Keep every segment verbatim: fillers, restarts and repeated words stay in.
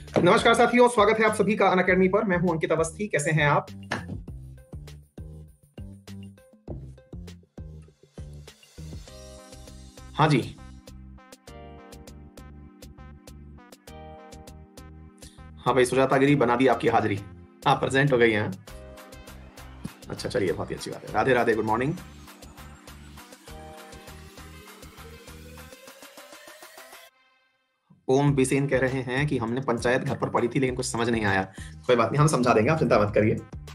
नमस्कार साथियों, स्वागत है आप सभी का अनअकैडमी पर। मैं हूं अंकित अवस्थी। कैसे हैं आप? हाँ जी, हाँ भाई, सुजाता गिरी बना दी आपकी हाजिरी। आप प्रेजेंट हो गई हैं। अच्छा, चलिए, बहुत ही अच्छी बात है। Radhe Radhe, good morning. ओम बिसेन कह रहे हैं कि हमने पंचायत घर पर पढ़ी थी लेकिन कुछ समझ नहीं आया। कोई बात नहीं, हम समझा देंगे, आप चिंता मत करिए।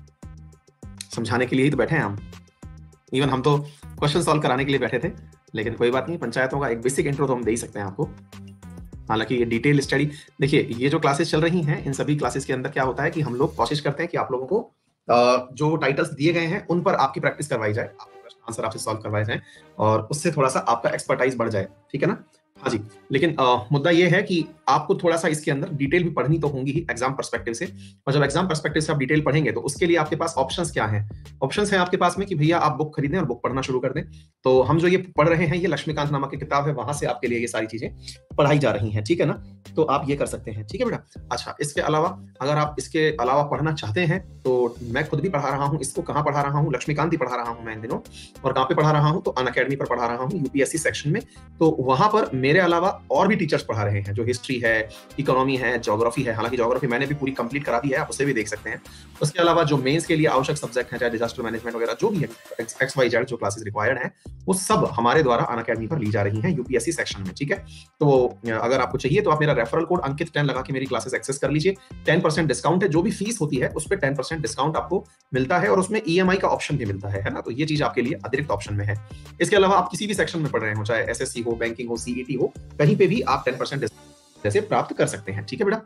समझाने के लिए ही तो बैठे हैं हम। इवन हम तो क्वेश्चन सॉल्व कराने के लिए बैठे थे, लेकिन कोई बात नहीं, पंचायतों का एक बेसिक इंट्रो तो हम दे ही सकते हैं आपको। हालांकि ये डिटेल स्टडी, देखिए, ये जो क्लासेस चल रही हैं, इन सभी क्लासेस के अंदर क्या होता है कि हम लोग कोशिश करते हैं कि आप लोगों को अ, जो टाइटल्स दिए गए हैं उन पर आपकी प्रैक्टिस करवाई जाए, आपके प्रश्न आंसर आपसे सॉल्व करवाए जाए और उससे थोड़ा सा आपका एक्सपर्टाइज बढ़ जाए। ठीक है ना? हाँ जी। लेकिन आ, मुद्दा यह है कि आपको थोड़ा सा इसके अंदर डिटेल भी पढ़नी तो होंगी ही एग्जाम पर्सपेक्टिव से। और जब एग्जाम पर्सपेक्टिव से आप डिटेल पढ़ेंगे तो उसके लिए आपके पास ऑप्शंस क्या हैं? ऑप्शंस हैं आपके पास में कि भैया आप बुक खरीदें और बुक पढ़ना शुरू कर दें। तो हम जो ये पढ़ रहे हैं, ये लक्ष्मीकांत नामक की किताब है, वहां से आपके लिए ये सारी चीजें पढ़ाई जा रही हैं। ठीक है ना? तो आप ये कर सकते हैं। ठीक है बेटा? अच्छा, इसके अलावा अगर आप इसके अलावा पढ़ना चाहते हैं तो मैं खुद भी पढ़ा रहा हूँ। इसको कहाँ पढ़ा रहा हूँ? लक्ष्मीकांत ही पढ़ा रहा हूँ मैं इन दिनों। और कहाँ पे पढ़ा रहा हूँ? तो अनअकैडमी पर पढ़ा रहा हूँ, यूपीएससी सेक्शन में। तो वहां पर मेरे अलावा और भी टीचर्स पढ़ा रहे हैं, जो हिस्ट्री है, इकोनॉमी है, ज्योग्राफी है। हालांकि ज्योग्राफी मैंने भी पूरी कंप्लीट करा दी है, आप उसे भी देख सकते हैं। उसके अलावा जो मेंस के लिए आवश्यक सब्जेक्ट है, चाहे डिजास्टर मैनेजमेंट वगैरह जो भी है, एक्स वाई जेड जो क्लासेस रिक्वायर्ड है, वो सब हमारे द्वारा अनअकैडमी पर ली जा रही हैं यूपीएससी सेक्शन में। ठीक है? तो अगर आपको चाहिए तो आप मेरा रेफरल कोड अंकित टेन लगा के मेरी क्लासेस एक्सेस कर लीजिए। टेन परसेंट डिस्काउंट है, जो भी फीस होती है उस पर टेन परसेंट डिस्काउंट आपको मिलता है और उसमें ईएमआई का ऑप्शन भी मिलता है, है ना? तो ये चीज आपके लिए अतिरिक्त ऑप्शन में है। इसके अलावा आप किसी भी सेक्शन में पढ़ रहे हो, चाहे एसएससी हो, बैंकिंग हो, सीईटी हो, कहीं पे भी आप टेन परसेंट जैसे प्राप्त कर सकते हैं। ठीक है बेटा?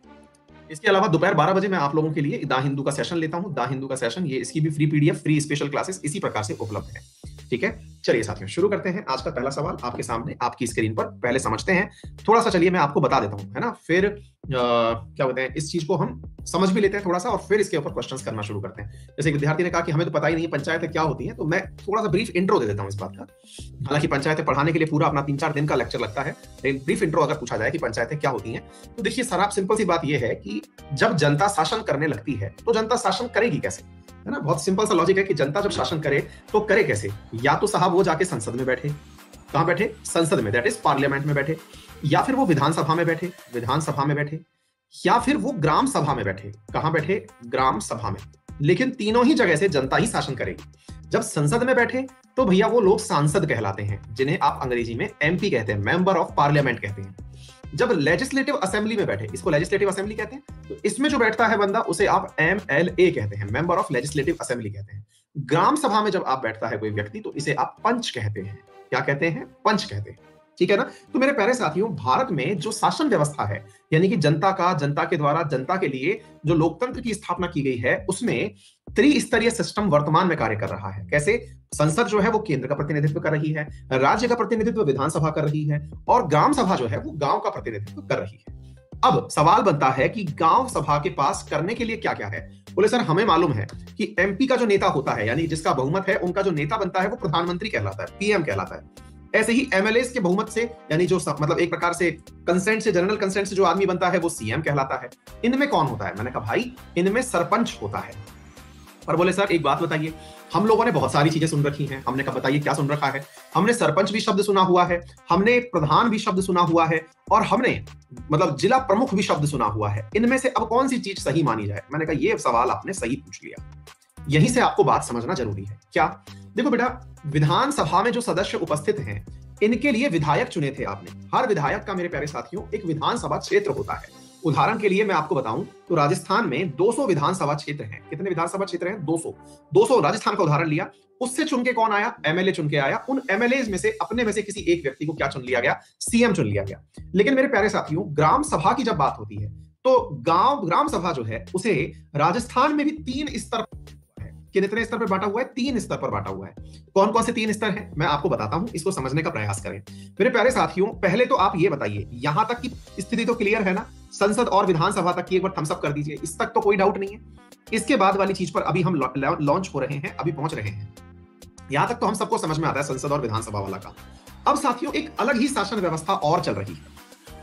इसके अलावा दोपहर बारह बजे मैं आप लोगों के लिए दा हिंदू का सेशन लेता हूं। दा हिंदू का सेशन, ये इसकी भी free PDF, free special classes इसी प्रकार से उपलब्ध है। ठीक है? चलिए साथियों, शुरू करते हैं। आज का पहला सवाल आपके सामने, आपकी स्क्रीन पर। पहले समझते हैं थोड़ा सा, चलिए मैं आपको बता देता हूं, है ना? फिर आ, क्या बोलते हैं, इस चीज को हम समझ भी लेते हैं थोड़ा सा और फिर इसके ऊपर क्वेश्चंस करना शुरू करते हैं। जैसे विद्यार्थी ने कहा कि हमें तो पता ही नहीं है पंचायतें क्या होती हैं, तो मैं थोड़ा सा ब्रीफ इंट्रो दे देता हूं इस बात का। हालांकि पंचायतें पढ़ाने के लिए पूरा अपना तीन चार दिन का लेक्चर लगता है, लेकिन ब्रीफ इंट्रो अगर पूछा जाए कि पंचायतें क्या होती हैं, तो देखिए सर, सिंपल सी बात यह है कि जब जनता शासन करने लगती है तो जनता शासन करेगी कैसे? है ना? बहुत सिंपल सा लॉजिक है कि जनता जब शासन करे तो करे कैसे? या तो साहब वो जाके संसद में बैठे। कहां बैठे? संसद में, दैट इज पार्लियामेंट में बैठे। या फिर वो विधानसभा में बैठे, विधानसभा में बैठे। या फिर वो ग्राम सभा में बैठे। कहां बैठे? ग्राम सभा में। लेकिन तीनों ही जगह से जनता ही शासन करेगी। जब संसद में बैठे तो भैया वो लोग सांसद कहलाते हैं, जिन्हें आप अंग्रेजी में एमपी कहते हैं, मेंबर ऑफ पार्लियामेंट कहते हैं। जब लेजिस्लेटिव असेंबली में बैठे, इसको लेजिस्लेटिव असेंबली कहते हैं, तो इसमें जो बैठता है बंदा उसे आप एम एल ए कहते हैं, मेंबर ऑफ लेजिस्लेटिव असेंबली कहते हैं। ग्राम सभा में जब आप बैठता है कोई व्यक्ति, तो इसे आप पंच कहते हैं। क्या कहते हैं? पंच कहते हैं। ठीक है ना? तो मेरे प्यारे साथियों, भारत में जो शासन व्यवस्था है, यानी कि जनता का, जनता के द्वारा जनता के लिए जो लोकतंत्र की स्थापना की गई है, उसमें त्रिस्तरीय सिस्टम वर्तमान में कार्य कर रहा है। कैसे? संसद जो है वो केंद्र का प्रतिनिधित्व कर रही है, राज्य का प्रतिनिधित्व विधानसभा कर रही है, और ग्राम सभा जो है वो गांव का प्रतिनिधित्व कर रही है। अब सवाल बनता है कि गांव सभा के पास करने के लिए क्या क्या है? बोले सर, हमें मालूम है कि एमपी का जो नेता होता है, यानी जिसका बहुमत है, उनका जो नेता बनता है वो प्रधानमंत्री कहलाता है, पीएम कहलाता है। ऐसे ही एमएलए के बहुमत से, यानी जो मतलब एक प्रकार से कंसेंट से, जनरल कंसेंट से जो आदमी बनता है वो सीएम कहलाता है। इनमें कौन होता है? मैंने कहा भाई, इनमें सरपंच होता है। पर बोले सर एक बात बताइए, हम लोगों ने बहुत सारी चीजें सुन रखी हैं। हमने कहा बताइए क्या सुन रखा है? हमने सरपंच भी शब्द सुना हुआ है, हमने प्रधान भी शब्द सुना हुआ है, और हमने मतलब जिला प्रमुख भी शब्द सुना हुआ है। इनमें से अब कौन सी चीज सही मानी जाए? मैंने कहा ये सवाल आपने सही पूछ लिया। यहीं से आपको बात समझना जरूरी है। क्या? देखो बेटा, विधानसभा में जो सदस्य उपस्थित हैं, इनके लिए विधायक चुने थे आपने। हर विधायक का मेरे प्यारे साथियों एक विधानसभा क्षेत्र होता है। उदाहरण के लिए मैं आपको बताऊं तो राजस्थान में दो सौ विधानसभा क्षेत्र हैं। कितने विधानसभा क्षेत्र हैं? दो सौ। दो सौ राजस्थान का उदाहरण लिया, उससे चुन के कौन आया? एमएलए चुन के आया। उन एमएलए में से, अपने में से किसी एक व्यक्ति को क्या चुन लिया गया? सीएम चुन लिया गया। लेकिन मेरे प्यारे साथियों, ग्राम सभा की जब बात होती है तो गांव ग्राम सभा जो है उसे राजस्थान में भी तीन स्तर, कितने स्तर पर बांटा हुआ है? तीन स्तर पर बांटा हुआ है। कौन कौन से तीन स्तर हैं मैं आपको बताता हूं, इसको समझने का प्रयास करें। मेरे प्यारे साथियों, पहले तो आप ये बताइए, यहां तक की स्थिति तो क्लियर है ना? संसद और विधानसभा तक की एक बार थम्स अप कर दीजिए, इस तक तो कोई डाउट नहीं है। इसके बाद वाली चीज पर अभी हम लॉन्च हो रहे हैं, अभी पहुंच रहे हैं। यहां तक तो हम सबको समझ में आता है संसद और विधानसभा वाला का। अब साथियों, एक अलग ही शासन व्यवस्था और चल रही है।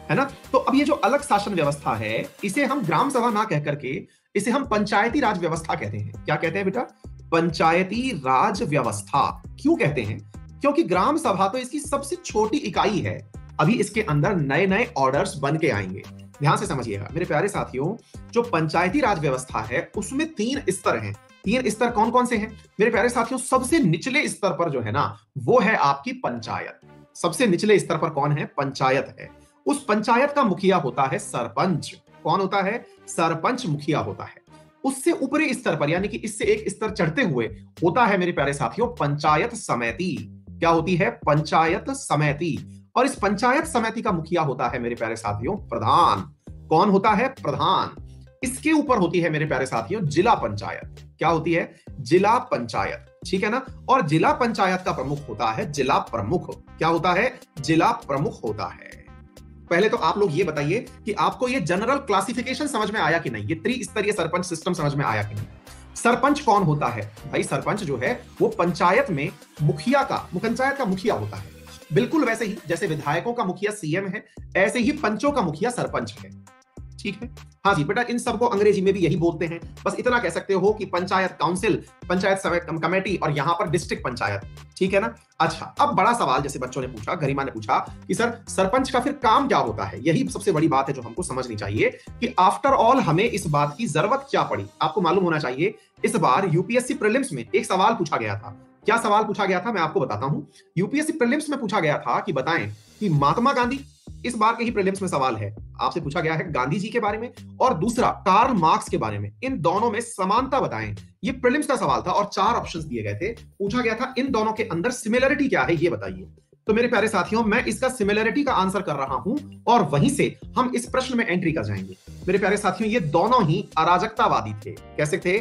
है ना। तो अब ये जो अलग शासन व्यवस्था है, इसे हम ग्राम सभा ना कह करके इसे हम पंचायती राज व्यवस्था कहते हैं। क्या कहते हैं बेटा? पंचायती राज व्यवस्था। क्यों कहते हैं? क्योंकि ग्राम सभा तो इसकी सबसे छोटी इकाई है। अभी इसके अंदर नए नए ऑर्डर्स बन के आएंगे। ध्यान से समझिएगा मेरे प्यारे साथियों, जो पंचायती राज व्यवस्था है उसमें तीन स्तर हैं। तीन स्तर कौन कौन से हैं मेरे प्यारे साथियों? सबसे निचले स्तर पर जो है ना, वो है आपकी पंचायत। सबसे निचले स्तर पर कौन है? पंचायत है। उस पंचायत का मुखिया होता है सरपंच। कौन होता है? सरपंच मुखिया होता है। उससे ऊपरी स्तर पर, यानी कि इससे एक स्तर चढ़ते हुए, होता है मेरे प्यारे साथियों पंचायत समिति। क्या होती है? पंचायत समिति। और इस पंचायत समिति का मुखिया होता है मेरे प्यारे साथियों प्रधान। कौन होता है? प्रधान। इसके ऊपर होती है मेरे प्यारे साथियों जिला पंचायत। क्या होती है? जिला पंचायत। ठीक है ना। और जिला पंचायत का प्रमुख होता है जिला प्रमुख। क्या होता है? जिला प्रमुख होता है। पहले तो आप लोग ये बताइए कि आपको ये जनरल क्लासिफिकेशन समझ में आया कि नहीं? ये त्रिस्तरीय सरपंच सिस्टम समझ में आया कि नहीं? सरपंच कौन होता है भाई? सरपंच जो है वो पंचायत में मुखिया का, पंचायत का मुखिया होता है। बिल्कुल वैसे ही जैसे विधायकों का मुखिया सीएम है, ऐसे ही पंचों का मुखिया सरपंच है। ठीक है। हाँ जी बेटा, इन सबको अंग्रेजी में भी यही बोलते हैं। बस इतना कह सकते हो कि पंचायत काउंसिल, पंचायत कमेटी और यहां पर डिस्ट्रिक्ट पंचायत। ठीक है ना। अच्छा, अब बड़ा सवाल जैसे बच्चों ने पूछा, गरिमा ने पूछा कि सर सरपंच का फिर काम क्या होता है? यही सबसे बड़ी बात है जो हमको समझनी चाहिए कि आफ्टर ऑल हमें इस बात की जरूरत क्या पड़ी। आपको मालूम होना चाहिए इस बार यूपीएससी प्रीलिम्स में एक सवाल पूछा गया था। क्या सवाल पूछा गया था मैं आपको बताता हूं। यूपीएससी प्रीलिम्स में पूछा गया था कि बताएं कि महात्मा गांधी, इस बार के ही प्रीलिम्स में सवाल है, आपसे पूछा गया है गांधी जी के बारे में, और दूसरा कार्ल मार्क्स के बारे में। इन दोनों में समानता बताएं। ये प्रीलिम्स का सवाल था और चार ऑप्शंस दिए गए थे। पूछा गया था इन दोनों के अंदर सिमिलरिटी क्या है ये बताइए। तो मेरे प्यारे साथियों, मैं इसका सिमिलरिटी का आंसर कर रहा हूं और वहीं से हम इस प्रश्न में एंट्री कर जाएंगे। मेरे प्यारे साथियों, ये दोनों ही अराजकतावादी थे। कैसे थे?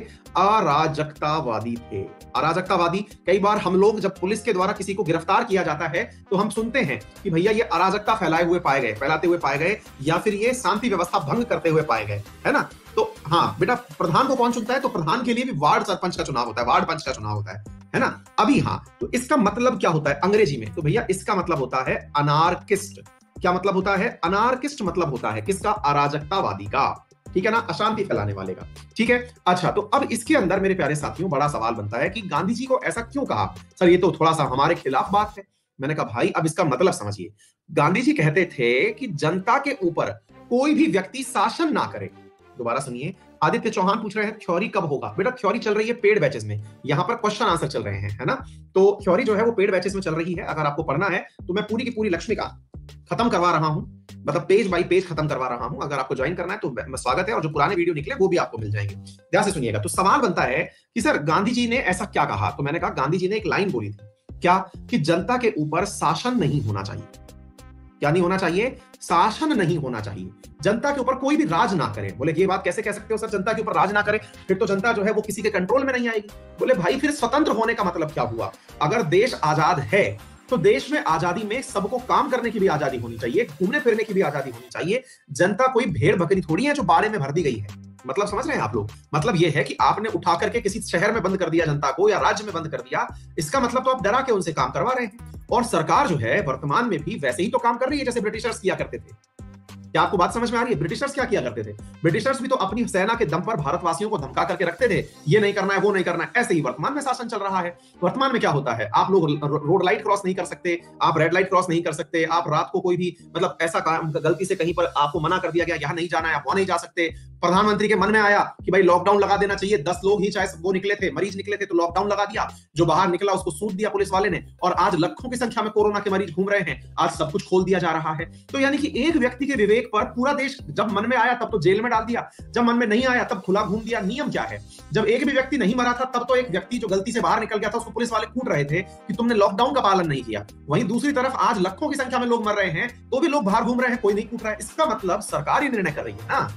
अराजकतावादी थे। अराजकतावादी, कई बार हम लोग जब पुलिस के द्वारा किसी को गिरफ्तार किया जाता है तो हम सुनते हैं कि भैया ये अराजकता फैलाए हुए पाए गए, फैलाते हुए पाए गए, या फिर ये शांति व्यवस्था भंग करते हुए पाए गए, है ना। तो हाँ बेटा, प्रधान को कौन चुनता है? तो प्रधान के लिए भी वार्ड सरपंच का चुनाव होता है, वार्ड पंच का चुनाव होता है, है ना। अभी हाँ, तो इसका मतलब क्या होता है अंग्रेजी में? तो भैया इसका मतलब होता है अनार्किस्ट। क्या मतलब होता है? अनार्किस्ट मतलब होता है किसका? अराजकतावादी का। ठीक है ना, अशांति फैलाने वाले का। ठीक है। अच्छा, तो अब इसके अंदर मेरे प्यारे साथियों बड़ा सवाल बनता है कि गांधी जी को ऐसा क्यों कहा? सर ये तो थोड़ा सा हमारे खिलाफ बात है। मैंने कहा भाई अब इसका मतलब समझिए। गांधी जी कहते थे कि जनता के ऊपर कोई भी व्यक्ति शासन ना करे। दोबारा सुनिए, आदित्य चौहान पूछ रहे हैं थ्योरी कब होगा? बेटा थ्योरी चल रही है पेड बैचेस में, यहाँ पर क्वेश्चन आंसर चल रहे हैं, है ना। तो थ्योरी जो है वो पेड बैचेस में चल रही है। अगर आपको पढ़ना है तो मैं पूरी की पूरी लक्ष्मिका खत्म करवा रहा हूं, मतलब पेज बाय पेज खत्म करवा रहा हूं। अगर आपको ज्वाइन करना है तो स्वागत है, और जो पुराने वीडियो निकले वो भी आपको मिल जाएंगे। ध्यान से सुनिएगा। तो सवाल बनता है कि सर गांधी जी ने ऐसा क्या कहा? तो मैंने कहा गांधी जी ने एक लाइन बोली थी, क्या? कि जनता के ऊपर शासन नहीं होना चाहिए। क्या नहीं होना चाहिए? शासन नहीं होना चाहिए। जनता के ऊपर कोई भी राज ना करे। बोले ये बात कैसे कह सकते हो सर, जनता के ऊपर राज ना करे? फिर तो जनता जो है वो किसी के कंट्रोल में नहीं आएगी। बोले भाई फिर स्वतंत्र होने का मतलब क्या हुआ? अगर देश आजाद है तो देश में आजादी में सबको काम करने की भी आजादी होनी चाहिए, घूमने फिरने की भी आजादी होनी चाहिए। जनता कोई भेड़ बकरी थोड़ी है जो बाड़े में भर दी गई है। मतलब समझ रहे हैं आप लोग? मतलब यह है कि आपने उठा करके किसी शहर में बंद कर दिया जनता को, या राज्य में बंद कर दिया, इसका मतलब तो आप डरा के उनसे काम करवा रहे हैं। और सरकार जो है वर्तमान में भी वैसे ही तो काम कर रही है जैसे ब्रिटिशर्स किया करते थे। क्या आपको बात समझ में आ रही है? ब्रिटिशर्स क्या किया करते थे? ब्रिटिशर्स भी तो अपनी सेना के दम पर भारतवासियों को धमका करके रखते थे, ये नहीं करना है, वो नहीं करना है। ऐसे ही वर्तमान में शासन चल रहा है। वर्तमान में क्या होता है? आप लोग रोड लाइट क्रॉस नहीं कर सकते, आप रेड लाइट क्रॉस नहीं कर सकते, आप रात को कोई भी मतलब ऐसा काम गलती से कहीं पर आपको मना कर दिया गया, यहां नहीं जाना है, आप वहां नहीं जा सकते। प्रधानमंत्री के मन में आया कि भाई लॉकडाउन लगा देना चाहिए, दस लोग ही चाहे वो निकले थे, मरीज निकले थे, तो लॉकडाउन लगा दिया। जो बाहर निकला उसको सूट दिया पुलिस वाले ने, और आज लाखों की संख्या में कोरोना के मरीज घूम रहे हैं। आज सब कुछ खोल दिया जा रहा है। तो यानी कि एक व्यक्ति के विवेक पर पूरा देश जब मन में आया तब तो जेल में डाल दिया, जब मन में नहीं आया तब खुला घूम दिया। नियम क्या है? जब एक भी व्यक्ति नहीं मरा था तब तो एक व्यक्ति जो गलती से बाहर निकल गया था उसको पुलिस वाले कूट रहे थे कि तुमने लॉकडाउन का पालन नहीं किया। वहीं दूसरी तरफ आज लाखों की संख्या में लोग मर रहे हैं तो भी लोग बाहर घूम रहे हैं, कोई नहीं कूट रहा है। इसका मतलब सरकार ही निर्णय कर रही है ना।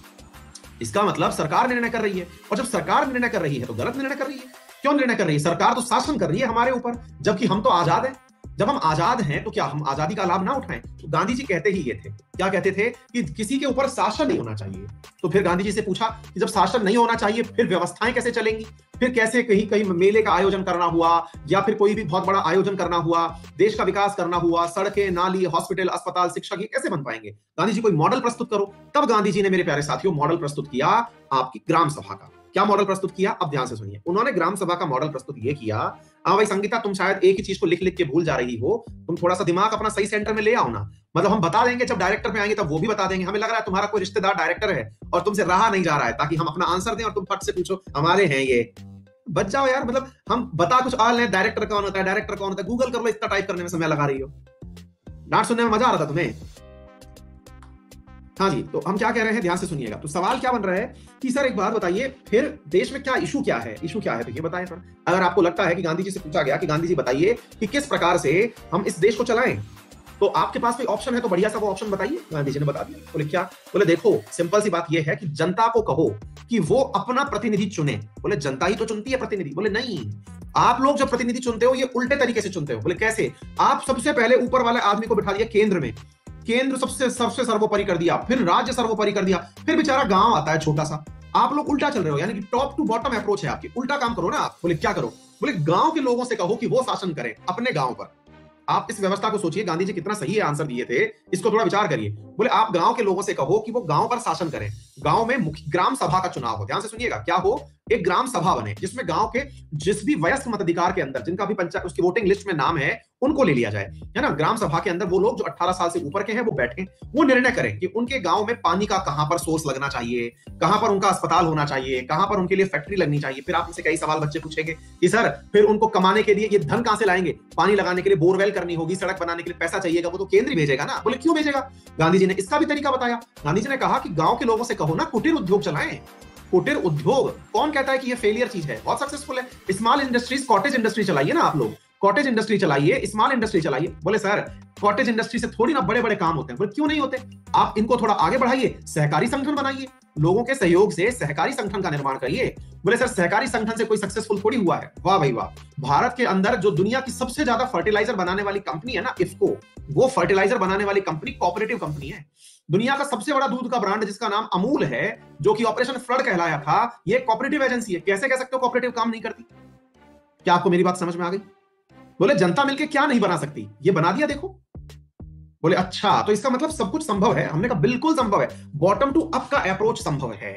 इसका मतलब सरकार निर्णय कर रही है, और जब सरकार निर्णय कर रही है तो गलत निर्णय कर रही है। क्यों निर्णय कर रही है? सरकार तो शासन कर रही है हमारे ऊपर, जबकि हम तो आजाद हैं। जब हम आजाद हैं तो क्या हम आजादी का लाभ ना उठाएं? तो गांधी जी कहते ही ये थे, क्या कहते थे कि किसी के ऊपर शासन नहीं होना चाहिए। तो फिर गांधी जी से पूछा कि जब शासन नहीं होना चाहिए फिर व्यवस्थाएं कैसे चलेंगी? फिर कैसे कहीं कहीं मेले का आयोजन करना हुआ या फिर कोई भी बहुत बड़ा आयोजन करना हुआ, देश का विकास करना हुआ, सड़कें, नाली, हॉस्पिटल, अस्पताल, शिक्षा ये कैसे बन पाएंगे? गांधी जी कोई मॉडल प्रस्तुत करो। तब गांधी जी ने मेरे प्यारे साथियों मॉडल प्रस्तुत किया आपकी ग्राम सभा का। क्या मॉडल प्रस्तुत किया? अब ध्यान से सुनिए। उन्होंने ग्राम सभा का मॉडल प्रस्तुत ये किया, हाँ भाई संगीता तुम शायद एक ही चीज को लिख लिख के भूल जा रही हो, तुम थोड़ा सा दिमाग अपना सही सेंटर में ले आओ ना। मतलब हम बता देंगे, जब डायरेक्टर पे आएंगे तब वो भी बता देंगे। हमें लग रहा है तुम्हारा कोई रिश्तेदार डायरेक्टर है और तुमसे रहा नहीं जा रहा है, ताकि हम अपना आंसर दें और तुम फट से पूछो हमारे हैं ये। बच जाओ यार, मतलब हम बता कुछ और लें, डायरेक्टर कौन होता है, डायरेक्टर कौन होता है, गूगल कर लो, इतना टाइप करने में समय लगा रही हो। डांट सुनने में मजा आ रहा था तुम्हें? हाँ जी, तो हम क्या कह रहे हैं ध्यान से सुनिएगा। तो सवाल क्या बन रहा है कि सर एक बात बताइए, फिर देश में क्या इशू क्या है? इशू क्या है तो ये बताएं सर। अगर आपको लगता है कि गांधी जी से पूछा गया कि गांधी जी बताइए कि किस प्रकार से हम इस देश को चलाएं, तो आपके पास कोई ऑप्शन है तो बढ़िया सा वो ऑप्शन बताइए। गांधी जी ने बता दिया। बोले क्या? बोले देखो सिंपल सी बात ये है कि जनता को कहो कि वो अपना प्रतिनिधि चुने। बोले जनता ही तो चुनती है प्रतिनिधि। बोले नहीं, आप लोग जब प्रतिनिधि चुनते हो ये उल्टे तरीके से चुनते हो। बोले कैसे? आप सबसे पहले ऊपर वाले आदमी को बिठा दिया केंद्र में, केंद्र सबसे सबसे सर्वोपरि कर दिया, फिर राज्य सर्वोपरि कर दिया, फिर बेचारा गांव आता है छोटा सा। आप लोग उल्टा चल रहे हो, यानी कि टॉप टू बॉटम अप्रोच है आपकी। उल्टा काम करो ना आप। बोले क्या करो? बोले गांव के लोगों से कहो कि वो शासन करें अपने गांव पर। आप इस व्यवस्था को सोचिए, गांधी जी कितना सही आंसर दिए थे, इसको थोड़ा विचार करिए। बोले आप गांव के लोगों से कहो कि वो गांव पर शासन करें। गांव में मुख्य ग्राम सभा का चुनाव हो। ध्यान से सुनिएगा, क्या हो? एक ग्राम सभा बने जिसमें गांव के जिस भी वयस्क मताधिकार के अंदर, जिनका भी पंचायत उसकी वोटिंग लिस्ट में नाम है, उनको ले लिया जाए, है ना। ग्राम सभा के अंदर वो लोग जो अठारह साल से ऊपर के हैं वो बैठे, वो निर्णय करें कि उनके गांव में पानी का कहां पर सोर्स लगना चाहिए, कहां पर उनका अस्पताल होना चाहिए, कहां पर उनके लिए फैक्ट्री लगनी चाहिए। फिर आप उनसे कई सवाल बच्चे पूछेंगे कि सर फिर उनको कमाने के लिए ये धन कहां से लाएंगे? पानी लगाने के लिए बोरवेल करनी होगी, सड़क बनाने के लिए पैसा चाहिएगा, वो तो केंद्र ही भेजेगा ना। बोले क्यों भेजेगा? गांधी जी ने इसका भी तरीका बताया। गांधी जी ने कहा कि गांव के लोगों से कहो ना कुटीर उद्योग चलाएं। कुटीर उद्योग कौन कहता है कि ये फेलियर चीज है? बहुत सक्सेसफुल है। स्मॉल इंडस्ट्रीज, कॉटेज इंडस्ट्री चलाइए ना आप लोग, कॉटेज इंडस्ट्री चलाइए, स्मॉल इंडस्ट्री चलाइए। बोले सर कॉटेज इंडस्ट्री से थोड़ी ना बड़े बड़े काम होते हैं। बोले क्यों नहीं होते? आप इनको थोड़ा आगे बढ़ाइए, सहकारी संगठन बनाइए, लोगों के सहयोग से सहकारी संगठन का निर्माण करिए। बोले सर सहकारी संगठन से कोई सक्सेसफुल थोड़ी हुआ है। वाह भाई वाह। भारत के अंदर जो दुनिया की सबसे ज्यादा फर्टिलाइजर बनाने वाली कंपनी है ना, इफ्को, वो फर्टिलाइजर बनाने वाली कंपनी कोऑपरेटिव कंपनी है। दुनिया का सबसे बड़ा दूध का ब्रांड जिसका नाम अमूल है, जो कि ऑपरेशन फ्लड कहलाया था, ये कोऑपरेटिव एजेंसी है। कैसे कह सकते हो कोऑपरेटिव काम नहीं करती? क्या आपको मेरी बात समझ में आ गई? बोले जनता मिलके क्या नहीं बना सकती, ये बना दिया देखो। बोले अच्छा, तो इसका मतलब सब कुछ संभव है। हमने कहा बिल्कुल संभव है, बॉटम टू अप का अप्रोच संभव है।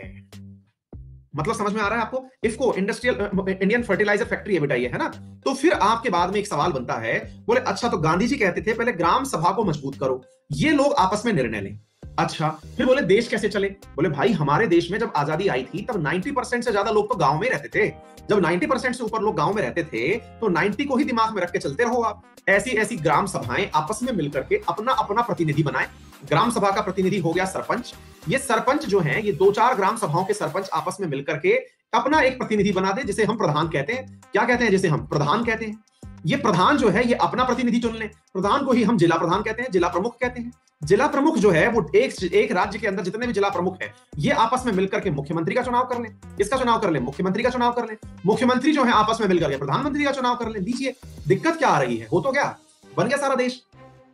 मतलब समझ में आ रहा है आपको? IFFCO industrial Indian fertiliser factory है बेटा ये, है ना। तो फिर आपके बाद में एक सवाल बनता है, बोले अच्छा तो गांधी जी कहते थे पहले ग्राम सभा को मजबूत करो, ये लोग आपस में निर्णय लें। अच्छा फिर बोले देश कैसे चले? बोले भाई हमारे देश में जब आजादी आई थी तब नब्बे परसेंट से ज्यादा लोग तो गांव में रहते थे। जब नब्बे परसेंट से ऊपर लोग गांव में रहते थे तो नब्बे को ही दिमाग में रख के चलते रहो आप। ऐसी ऐसी ग्राम सभाएं आपस में मिलकर के अपना अपना प्रतिनिधि बनाएं। ग्राम सभा का प्रतिनिधि हो गया सरपंच। ये सरपंच जो है, ये दो चार ग्राम सभाओं के सरपंच आपस में मिलकर के अपना एक प्रतिनिधि बना दे, जिसे हम प्रधान कहते हैं। क्या कहते हैं? जिसे हम प्रधान कहते हैं। ये प्रधान जो है ये अपना प्रतिनिधि चुन ले। प्रधान को ही हम जिला प्रधान कहते हैं, जिला प्रमुख कहते हैं। जिला प्रमुख जो है वो एक एक राज्य के अंदर जितने भी जिला प्रमुख हैं, ये आपस में मिलकर के मुख्यमंत्री का चुनाव कर लें। किसका चुनाव कर लें? मुख्यमंत्री का चुनाव कर लें। मुख्यमंत्री जो है आपस में मिलकर के प्रधानमंत्री का चुनाव कर लें। दीजिए, दिक्कत क्या आ रही है? हो तो गया, बन गया सारा देश।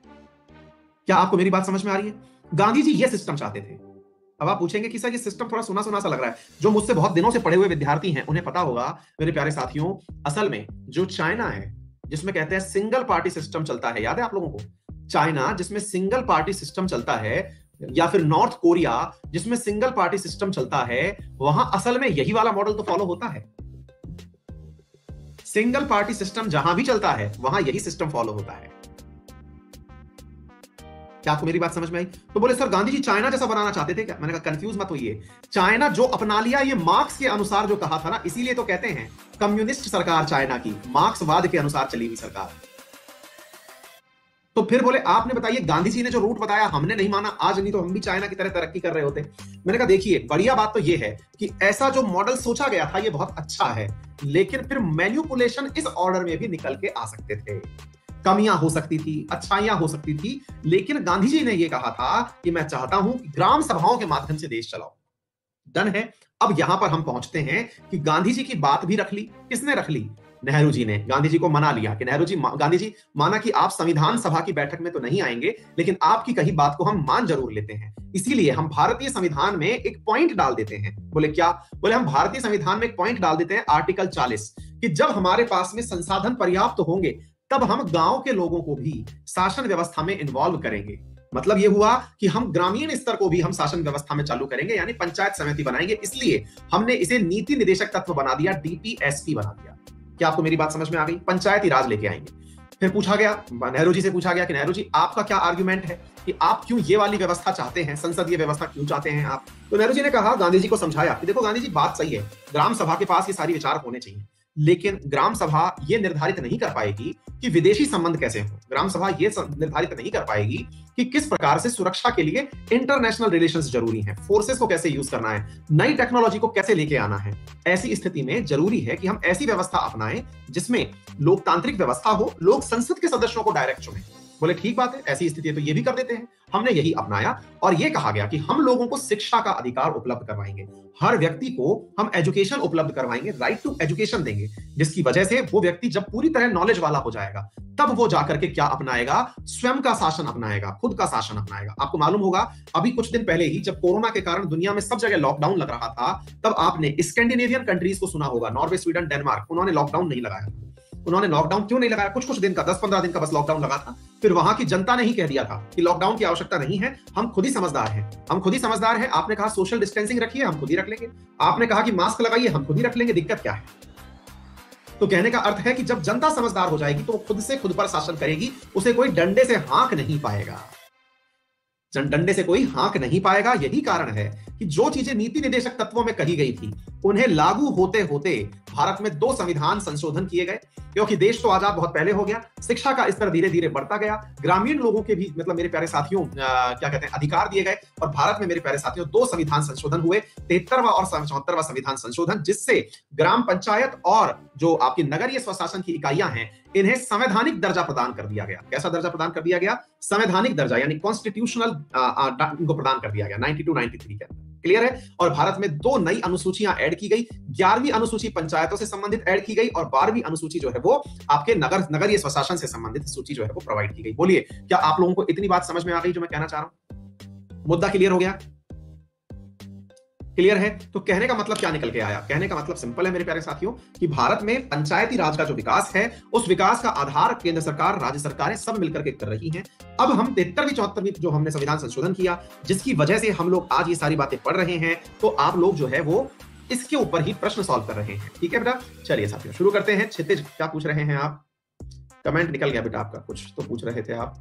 क्या आपको मेरी बात समझ में आ रही है? गांधी जी ये सिस्टम चाहते थे। अब आप पूछेंगे कि सर ये सिस्टम थोड़ा सुना सुना सा लग रहा है। जो मुझसे बहुत दिनों से पढ़े हुए विद्यार्थी हैं उन्हें पता होगा मेरे प्यारे साथियों, असल में जो चाइना है जिसमें कहते हैं सिंगल पार्टी सिस्टम चलता है, याद है आप लोगों को? चाइना जिसमें सिंगल पार्टी सिस्टम चलता है, या फिर नॉर्थ कोरिया जिसमें सिंगल पार्टी सिस्टम चलता है, वहां असल में यही वाला मॉडल तो फॉलो होता है। सिंगल पार्टी सिस्टम जहां भी चलता है वहां यही सिस्टम फॉलो होता है। क्या आपको मेरी बात समझ में आई? तो बोले सर गांधी जी चाइना जैसा बनाना चाहते थे क्या? मैंने कहा कंफ्यूज मत होइए। चाइना जो अपना लिया ये मार्क्स के अनुसार जो कहा था ना, इसीलिए तो कहते हैं कम्युनिस्ट सरकार चाइना की, मार्क्सवाद के अनुसार चली हुई सरकार। तो फिर बोले आपने बताइए गांधी जी ने जो रूट बताया हमने नहीं माना, आज नहीं तो हम भी चाइना की तरह तरक्की कर रहे होते। मैंने कहा देखिए बढ़िया बात तो ये है कि ऐसा जो मॉडल सोचा गया था ये बहुत अच्छा है, लेकिन फिर मैन्युपुलेशन इस ऑर्डर में भी निकल के आ सकते थे। कमियां हो सकती थी, अच्छाइयां हो सकती थी, लेकिन गांधी जी ने यह कहा था कि मैं चाहता हूं कि ग्राम सभाओं के माध्यम से देश चलाओ। डन है। अब यहां पर हम पहुंचते हैं कि गांधी जी की बात भी रख ली। किसने रख ली? नेहरू जी ने गांधी जी को मना लिया कि नेहरू जी गांधी जी माना कि आप संविधान सभा की बैठक में तो नहीं आएंगे, लेकिन आपकी कही बात को हम मान जरूर लेते हैं, इसीलिए हम भारतीय संविधान में एक पॉइंट डाल देते हैं। बोले क्या? बोले हम भारतीय संविधान में एक पॉइंट डाल देते हैं, आर्टिकल चालीस, कि जब हमारे पास में संसाधन पर्याप्त होंगे तब हम गांव के लोगों को भी शासन व्यवस्था में इन्वॉल्व करेंगे। मतलब यह हुआ कि हम ग्रामीण स्तर को भी हम शासन व्यवस्था में चालू करेंगे, यानी पंचायत समिति बनाएंगे। इसलिए हमने इसे नीति निदेशक तत्व बना दिया, डीपीएसपी बना दिया। क्या आपको मेरी बात समझ में आ गई? पंचायती राज लेके आएंगे। फिर पूछा गया, नेहरू जी से पूछा गया कि नेहरू जी आपका क्या आर्गुमेंट है कि आप क्यों ये वाली व्यवस्था चाहते हैं, संसदीय व्यवस्था क्यों चाहते हैं आप? तो नेहरू जी ने कहा, गांधी जी को समझाया कि देखो गांधी जी बात सही है, ग्राम सभा के पास ये सारी विचार होने चाहिए, लेकिन ग्राम सभा ये निर्धारित नहीं कर पाएगी कि विदेशी संबंध कैसे हो। ग्राम सभा ये निर्धारित नहीं कर पाएगी कि किस प्रकार से सुरक्षा के लिए इंटरनेशनल रिलेशंस जरूरी हैं, फोर्सेस को कैसे यूज करना है, नई टेक्नोलॉजी को कैसे लेके आना है। ऐसी स्थिति में जरूरी है कि हम ऐसी व्यवस्था अपनाएं जिसमें लोकतांत्रिक व्यवस्था हो, लोग संसद के सदस्यों को डायरेक्ट चुने। बोले ठीक बात है, ऐसी स्थिति है तो ये भी कर देते हैं। हमने यही अपनाया और ये कहा गया कि हम लोगों को शिक्षा का अधिकार उपलब्ध करवाएंगे, हर व्यक्ति को हम एजुकेशन उपलब्ध करवाएंगे, राइट टू एजुकेशन देंगे, जिसकी वजह से वो व्यक्ति जब पूरी तरह नॉलेज वाला हो जाएगा तब वो जाकर के क्या अपनाएगा? स्वयं का शासन अपनाएगा, खुद का शासन अपनाएगा। आपको मालूम होगा अभी कुछ दिन पहले ही जब कोरोना के कारण दुनिया में सब जगह लॉकडाउन लग रहा था, तब आपने स्कैंडिनेवियन कंट्रीज को सुना होगा, नॉर्वे, स्वीडन, डेनमार्क, उन्होंने लॉकडाउन नहीं लगाया। उन्होंने लॉकडाउन क्यों नहीं लगाया? कुछ कुछ दिन का, दस पंद्रह दिन का बस लॉकडाउन लगा था। फिर वहां की जनता ने ही कह दिया था कि लॉकडाउन की आवश्यकता नहीं है, हम खुद ही समझदार हैं, हम खुद ही समझदार हैं। आपने कहा सोशल डिस्टेंसिंग रखिए, हम खुद ही रख लेंगे। आपने कहा कि मास्क लगाइए, हम खुद ही रख लेंगे, दिक्कत क्या है? तो कहने का अर्थ है कि जब जनता समझदार हो जाएगी तो वो खुद से खुद पर शासन करेगी, उसे कोई डंडे से हाँक नहीं पाएगा, डंडे से कोई हाँक नहीं पाएगा। यही कारण है कि जो चीजें नीति निदेशक तत्वों में कही गई थी उन्हें लागू होते होते भारत में दो संविधान संशोधन किए गए, क्योंकि देश तो आजाद बहुत पहले हो गया, शिक्षा का स्तर धीरे धीरे बढ़ता गया, ग्रामीण लोगों के भी मतलब मेरे प्यारे साथियों आ, क्या कहते हैं अधिकार दिए गए, और भारत में मेरे प्यारे साथियों दो संविधान संशोधन हुए, तिहत्तरवां और चौहत्तरवां संविधान संशोधन, जिससे ग्राम पंचायत और जो आपकी नगरीय स्वशासन की इकाइयां हैं इन्हें संवैधानिक दर्जा प्रदान कर दिया गया। कैसा दर्जा प्रदान कर दिया गया? संवैधानिक दर्जा, यानी कॉन्स्टिट्यूशनल इनको प्रदान कर दिया गया बानवे तिरानवे के अंदर। क्लियर है? और भारत में दो नई अनुसूचियां ऐड की गई, ग्यारहवीं अनुसूची पंचायतों से संबंधित ऐड की गई और बारहवीं अनुसूची जो है वो आपके नगर नगरीय स्वशासन से संबंधित सूची जो है वो प्रोवाइड की गई। बोलिए क्या आप लोगों को इतनी बात समझ में आ गई जो मैं कहना चाह रहा हूं? मुद्दा क्लियर हो गया? क्लियर है? तो कहने का मतलब क्या निकल के आया? कहने का मतलब सिंपल है मेरे प्यारे साथियों कि भारत में पंचायती राज का जो विकास है उस विकास का आधार केंद्र सरकार, राज्य सरकारें सब मिलकर के कर रही हैं। अब हम तिहत्तरवीं चौहत्तरवीं जो हमने संविधान संशोधन किया, जिसकी वजह से हम लोग आज ये सारी बातें पढ़ रहे हैं, तो आप लोग जो है वो इसके ऊपर ही प्रश्न सॉल्व कर रहे हैं। ठीक है बेटा, चलिए साथियों शुरू करते हैं। क्षितिज क्या पूछ रहे हैं आप? कमेंट निकल गया बेटा आपका, कुछ तो पूछ रहे थे आप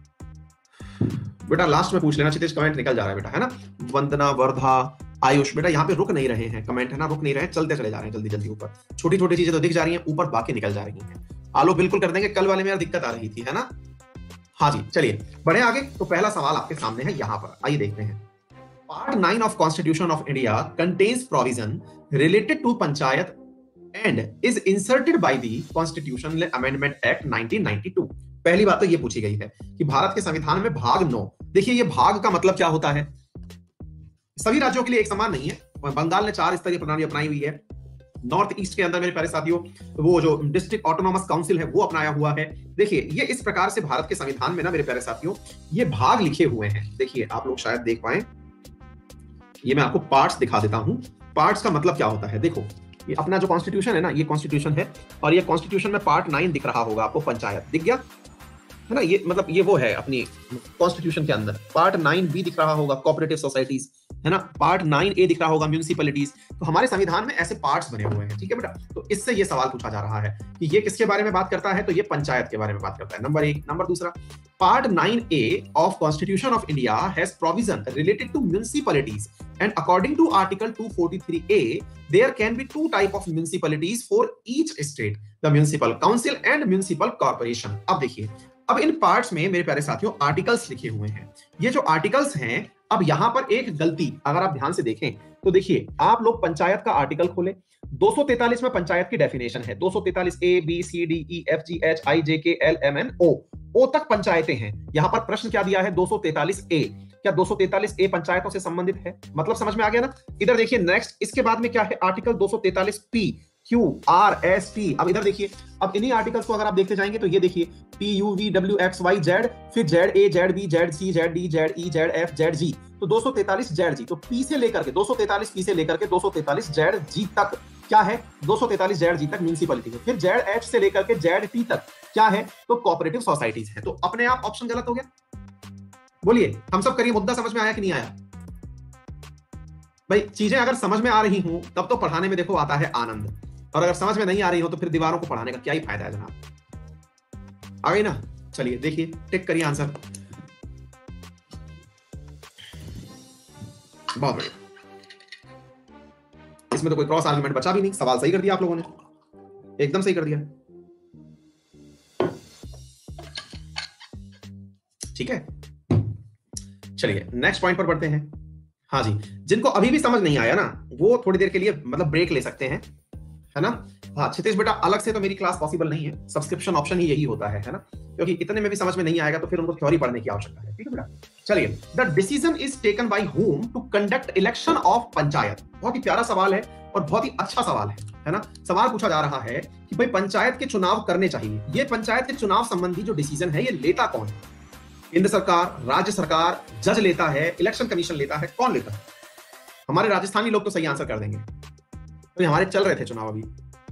बेटा, लास्ट में पूछ लेना क्षितिज, कमेंट निकल जा रहा है बेटा, है ना? वंदना, वर्धा, आयुष, बेटा यहाँ पे रुक नहीं रहे हैं कमेंट, है ना, रुक नहीं रहे, चलते चले जा रहे हैं जल्दी जल्दी ऊपर। छोटी छोटी चीजें तो दिख जा रही हैं, ऊपर बाकी निकल जा रही हैं। आलो बिल्कुल कर देंगे, कल वाले में यार दिक्कत आ रही थी, है ना? हाँ जी, चलिए बढ़े आगे। तो पहला सवाल आपके सामने है यहाँ पर, आइए देखते हैं। Part nine of constitution of India contains provision related to panchayat and is inserted by the constitutional amendment act nineteen ninety two. पहली बात तो ये पूछी गई है कि भारत के संविधान में भाग नौ, देखिए ये भाग का मतलब क्या होता है? सभी राज्यों के लिए एक समान नहीं है। बंगाल ने चार स्तरीय प्रणाली अपनाई हुई है, नॉर्थ ईस्ट के अंदर मेरे प्यारे साथियों वो जो डिस्ट्रिक्ट ऑटोनॉमस काउंसिल है वो अपनाया हुआ है। देखिए ये इस प्रकार से भारत के संविधान में ना मेरे प्यारे साथियों ये भाग लिखे हुए हैं। देखिए आप लोग शायद देख पाए, ये मैं आपको पार्ट्स दिखा देता हूं। पार्ट्स का मतलब क्या होता है? देखो ये अपना जो कॉन्स्टिट्यूशन है ना, ये कॉन्स्टिट्यूशन है और ये कॉन्स्टिट्यूशन में पार्ट नाइन दिख रहा होगा आपको, पंचायत दिख गया है ना? ये मतलब ये वो है अपनी कॉन्स्टिट्यूशन के अंदर। पार्ट नाइन बी दिख रहा होगा, कोऑपरेटिव सोसाइटीज, है ना? पार्ट नाइन ए दिख रहा होगा, म्युनिसिपैलिटीज। तो हमारे संविधान में ऐसे पार्ट्स बने हुए हैं, ठीक है बेटा? तो इससे ये सवाल पूछा जा रहा है कि ये किसके बारे में बात करता है? तो ये पंचायत के बारे में बात करता है, नंबर एक। नंबर दूसरा, part nine A of constitution of India has provision related to municipalities and according to article two forty three A there can be two type of municipalities for each state, the municipal council and municipal corporation. अब देखिए, अब इन parts में मेरे प्यारे साथियों articles लिखे हुए हैं। ये जो आर्टिकल्स हैं, अब यहां पर एक गलती अगर आप ध्यान से देखें तो देखिए, आप लोग पंचायत का आर्टिकल खोले, दो सौ तैंतालीस में पंचायत की डेफिनेशन है, दो सौ तैंतालीस A B C D E F G H I J K L M N O, O तक पंचायतें हैं। यहां पर प्रश्न क्या दिया है? दो सौ तैंतालीस ए। क्या दो सौ तैंतालीस ए पंचायतों से संबंधित है? मतलब समझ में आ गया ना? इधर देखिए नेक्स्ट, इसके बाद में क्या है? आर्टिकल दो सौ तैंतालीस P. Q R S T. अब इधर देखिए, अब इन्हीं आर्टिकल्स को अगर आप देखते जाएंगे तो ये देखिए P U V W X Y Z, फिर Z A Z B Z C Z D Z E Z F Z G, तो दो सौ तैंतालीस जेड जी। तो पी से लेकर के दो सौ तैंतालीस पी से लेकर के दो सौ तैंतालीस जेड जी तक क्या है, दो सौ तैंतालीस जेड जी तक म्यूनिसिपैलिटी है। फिर जेड एच से लेकर के जेड टी तक क्या है, तो कोऑपरेटिव सोसाइटीज है। तो अपने आप ऑप्शन गलत हो गया। बोलिए हम सब करिए, मुद्दा समझ में आया कि नहीं आया? भाई चीजें अगर समझ में आ रही हूं तब तो पढ़ाने में देखो आता है आनंद, और अगर समझ में नहीं आ रही हो तो फिर दीवारों को पढ़ाने का क्या ही फायदा है जनाब। आ गई ना? चलिए देखिए, टिक करिए आंसर। बहुत बढ़िया, इसमें तो कोई क्रॉस आर्गुमेंट बचा भी नहीं, सवाल सही कर दिया आप लोगों ने, एकदम सही कर दिया। ठीक है, चलिए नेक्स्ट पॉइंट पर बढ़ते हैं। हाँ जी, जिनको अभी भी समझ नहीं आया ना वो थोड़ी देर के लिए मतलब ब्रेक ले सकते हैं, है ना? हाँ क्षितिज बेटा, अलग से तो मेरी क्लास पॉसिबल नहीं है, सब्सक्रिप्शन ऑप्शन ही यही होता है, है ना? क्योंकि इतने में भी समझ में नहीं आएगा तो फिर उनको थ्योरी पढ़ने की आवश्यकता है। ठीक है बेटा, चलिए। The decision is taken by home to conduct election of panchayat. बहुत ही प्यारा सवाल है और बहुत ही अच्छा सवाल है, है ना? सवाल पूछा जा रहा है कि भाई पंचायत के चुनाव करने चाहिए, ये पंचायत के चुनाव संबंधी जो डिसीजन है ये लेता कौन है? केंद्र सरकार, राज्य सरकार, जज लेता है, इलेक्शन कमीशन लेता है, कौन लेता है? हमारे राजस्थानी लोग तो सही आंसर कर देंगे, तो हमारे चल रहे थे चुनाव अभी।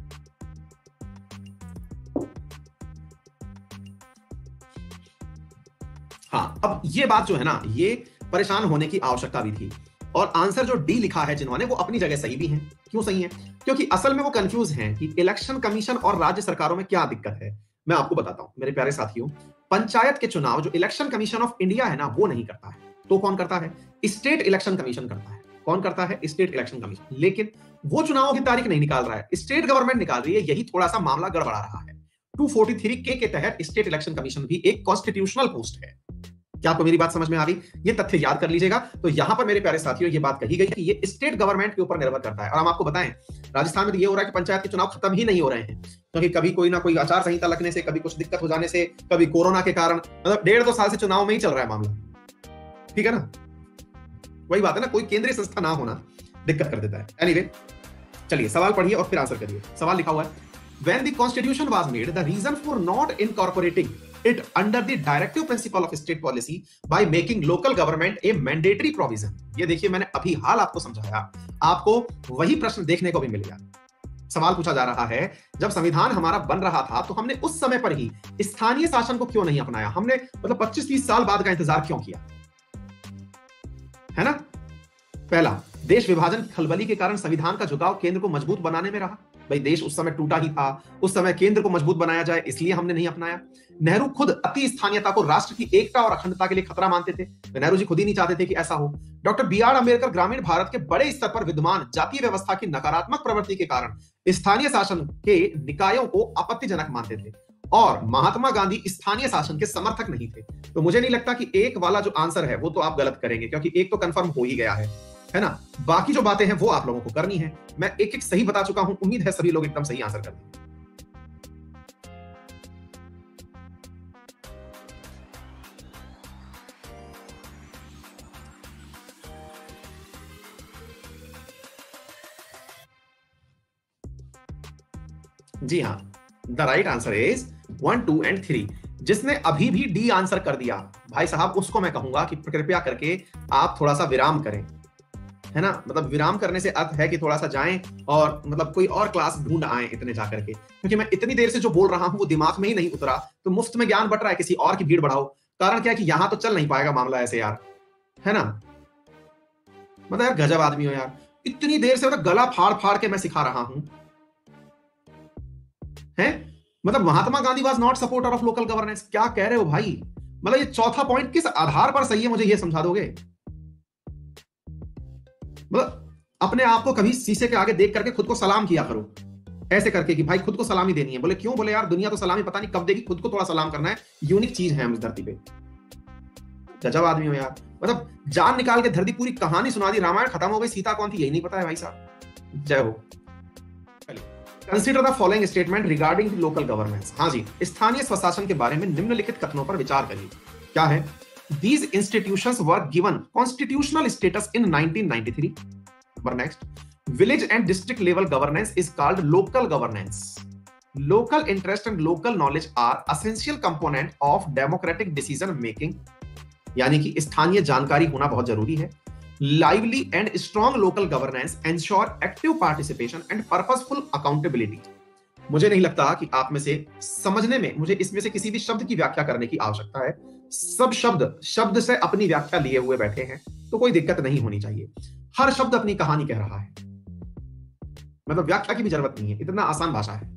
हाँ, अब ये बात जो है ना, ये परेशान होने की आवश्यकता भी थी, और आंसर जो डी लिखा है जिन्होंने, वो अपनी जगह सही भी है। क्यों सही है? क्योंकि असल में वो कंफ्यूज हैं कि इलेक्शन कमीशन और राज्य सरकारों में क्या दिक्कत है। मैं आपको बताता हूं मेरे प्यारे साथियों, पंचायत के चुनाव जो इलेक्शन कमीशन ऑफ इंडिया है ना वो नहीं करता है, तो कौन करता है? स्टेट इलेक्शन कमीशन करता है। कौन करता है? State election commission. लेकिन वो चुनावों की तारीख नहीं निकाल रहा है, स्टेट गवर्नमेंट निकाल रही है। यही थोड़ा सा मामला गड़बड़ा रहा है। दो सौ तैंतालीस के के तहत स्टेट इलेक्शन कमीशन भी एक कॉन्स्टिट्यूशनल पोस्ट है। क्या आपको मेरी बात समझ में आ रही? ये तथ्य याद कर लीजिएगा। तो यहां पर मेरे प्यारे साथियों ये बात कही गई कि ये स्टेट गवर्नमेंट के ऊपर निर्भर करता है। और हम आपको बताएं, राजस्थान में तो ये हो रहा है कि पंचायत के चुनाव खत्म ही नहीं हो रहे हैं, क्योंकि कभी कोई ना कोई आचार संहिता लगने से, कभी कुछ दिक्कत हो जाने से, कभी कोरोना के कारण, मतलब डेढ़ दो साल से चुनाव में ही चल रहा है मामला। ठीक है ना? वही बात है ना, कोई केंद्रीय संस्था ना होना दिक्कत कर देता है। एनीवे, चलिए सवाल पढ़िए और फिर आंसर करिए। सवाल लिखा हुआ है, when the constitution was made, the reason for not incorporating it under the directive principle of state policy by making local government a mandatory provision। ये देखिए, मैंने अभी हाल आपको समझाया, आपको वही प्रश्न देखने को भी मिलेगा। सवाल पूछा जा रहा है, जब संविधान हमारा बन रहा था तो हमने उस समय पर ही स्थानीय शासन को क्यों नहीं अपनाया? हमने मतलब पच्चीस तीस साल बाद का इंतजार क्यों किया, है ना? पहला, देश विभाजन की खलबली के कारण संविधान का झुकाव केंद्र को मजबूत बनाने में रहा। भाई देश उस समय टूटा ही था, उस समय केंद्र को मजबूत बनाया जाए इसलिए हमने नहीं अपनाया। नेहरू खुद अति स्थानीयता को राष्ट्र की एकता और अखंडता के लिए खतरा मानते थे। नेहरू जी खुद ही नहीं चाहते थे कि ऐसा हो। डॉक्टर बी आर अम्बेडकर ग्रामीण भारत के बड़े स्तर पर विद्यमान जातीय व्यवस्था की नकारात्मक प्रवृत्ति के कारण स्थानीय शासन के निकायों को आपत्तिजनक मानते थे, और महात्मा गांधी स्थानीय शासन के समर्थक नहीं थे। तो मुझे नहीं लगता कि एक वाला जो आंसर है वो तो आप गलत करेंगे, क्योंकि एक तो कंफर्म हो ही गया है, है ना? बाकी जो बातें हैं वो आप लोगों को करनी है। मैं एक एक सही बता चुका हूं, उम्मीद है सभी लोग एकदम सही आंसर कर देंगे। जी हाँ, the right answer is one two and three. जिसने अभी भी डी आंसर कर दिया भाई साहब, उसको मैं कहूंगा कि कृपया करके आप थोड़ा सा विराम करें, है ना? मतलब विराम करने से अर्थ है कि थोड़ा सा जाएं और मतलब कोई और क्लास ढूंढ आए इतने जा करके, क्योंकि मैं इतनी देर से जो बोल रहा हूं वो दिमाग में ही नहीं उतरा। तो मुफ्त में ज्ञान बट रहा है, किसी और की भीड़ बढ़ाओ। कारण क्या है कि यहां तो चल नहीं पाएगा मामला ऐसे यार, है ना? मतलब यार गजब आदमी हो यार, इतनी देर से मतलब गला फाड़ फाड़ के मैं सिखा रहा हूं, है? मतलब Mahatma Gandhi was not supporter of local governance. क्या कह रहे हो भाई? मतलब ये चौथा पॉइंट किस आधार पर सही है, मुझे ये समझा दोगे? मतलब अपने आप को कभी शीशे के आगे देख करके खुद को सलाम किया करो, ऐसे करके कि भाई खुद को सलामी देनी है। बोले क्यों? बोले यार दुनिया तो सलामी पता नहीं कब देगी, खुद को थोड़ा सलाम करना है, यूनिक चीज है हम इस धरती पे। गजब आदमी हो यार, मतलब जान निकाल के धरती, पूरी कहानी सुना दी, रामायण खत्म हो गई, सीता कौन थी यही नहीं पता है भाई साहब। जय हो। Consider the following statement regarding the local governance. हाँ जी, स्थानीय स्वशासन के बारे में निम्नलिखित कथनों पर विचार करिए। क्या है? These institutions were given constitutional status in nineteen ninety-three. But next, Village and district level governance is called local governance. Local interest and local knowledge are essential component of democratic decision making. यानी कि स्थानीय जानकारी होना बहुत जरूरी है. Lively and strong local governance ensure active participation and purposeful accountability. मुझे नहीं लगता कि आप में से समझने में मुझे इसमें से किसी भी शब्द की व्याख्या करने की आवश्यकता है. सब शब्द शब्द से अपनी व्याख्या लिए हुए बैठे हैं, तो कोई दिक्कत नहीं होनी चाहिए. हर शब्द अपनी कहानी कह रहा है, मतलब व्याख्या की भी जरूरत नहीं है, इतना आसान भाषा है.